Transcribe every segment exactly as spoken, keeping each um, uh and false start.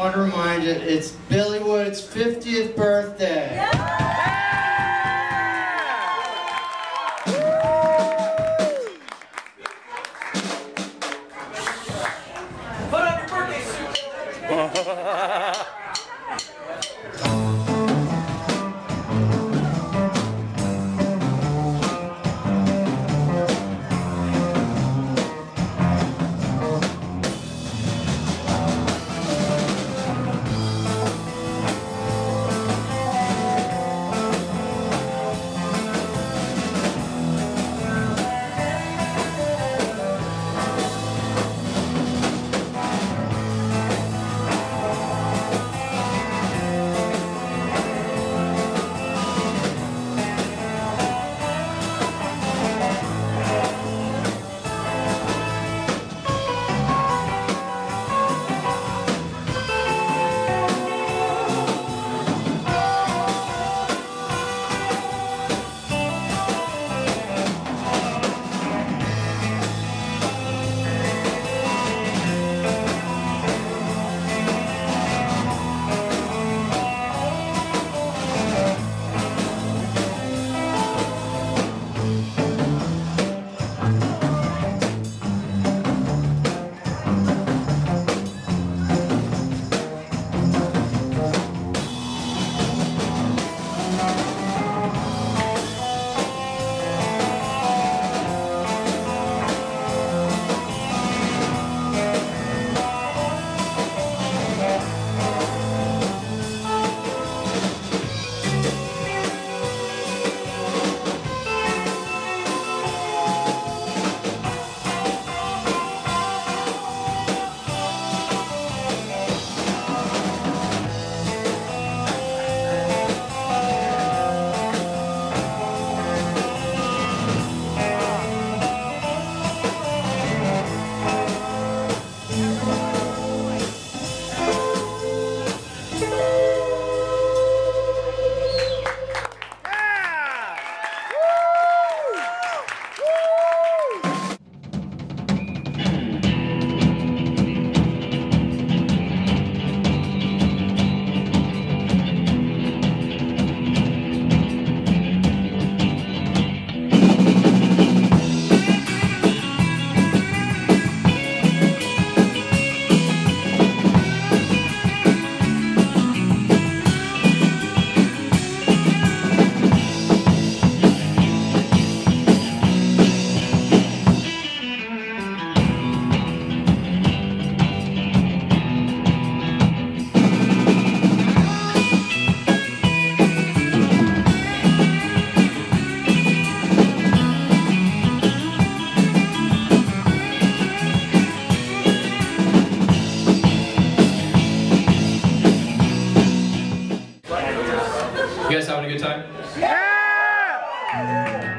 want to remind you, it's Billy Wood's fiftieth birthday. Yeah. Put on your birthday suit. You guys having a good time? Yeah!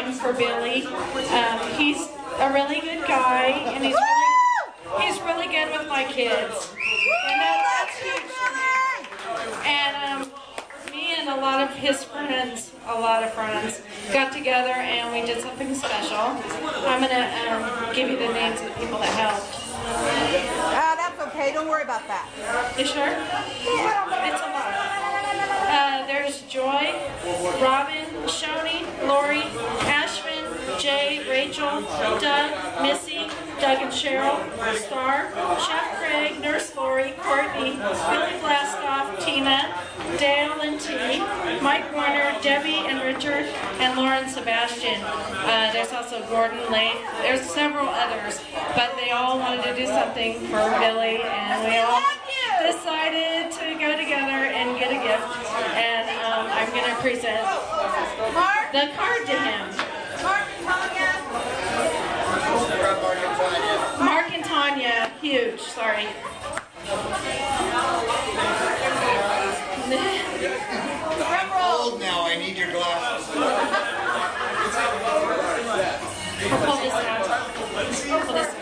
time for Billy. Um, he's a really good guy, and he's really, he's really good with my kids. And that, that's huge for me. And um, me and a lot of his friends, a lot of friends, got together and we did something special. I'm going to um, give you the names of the people that helped. Ah, that's okay. Don't worry about that. You sure? It's a lot. Uh, there's Joy, Robin, Shoni, Lori, Ashvin, Jay, Rachel, Doug, Missy, Doug and Cheryl, Star, Chef Craig, Nurse Lori, Courtney, Billy Blastoff, Tina, Dale and T, Mike Warner, Debbie and Richard, and Lauren Sebastian. Uh, there's also Gordon Lake. There's several others, but they all wanted to do something for Billy, and we all decided to go together and get a gift. And um, I'm going to present the card to him. Mark and Tanya. Mark and Tanya, huge, sorry. I'm old now, I need your glasses. I'll pull this out. I'll pull this out.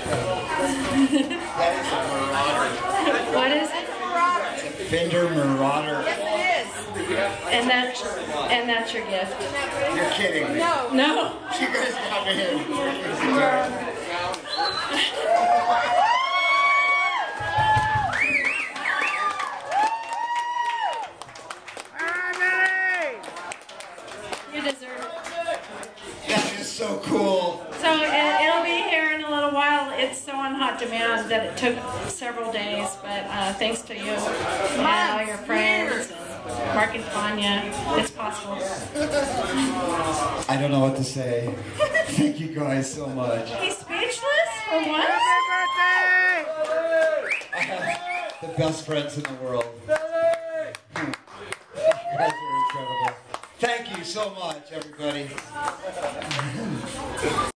That is a marauder. What is it? It's a Fender Marauder. Yes, it is. And that's, and that's your gift. You're kidding me. No. No. You guys got me in. You deserve it. That is so cool. So it, it'll be here in a little while. It's so on hot demand that it took several days, but uh, thanks to you and all your friends and Mark and Tanya, it's possible. I don't know what to say. Thank you guys so much. He's speechless for once? I have the best friends in the world. You guys are incredible. Thank you so much, everybody.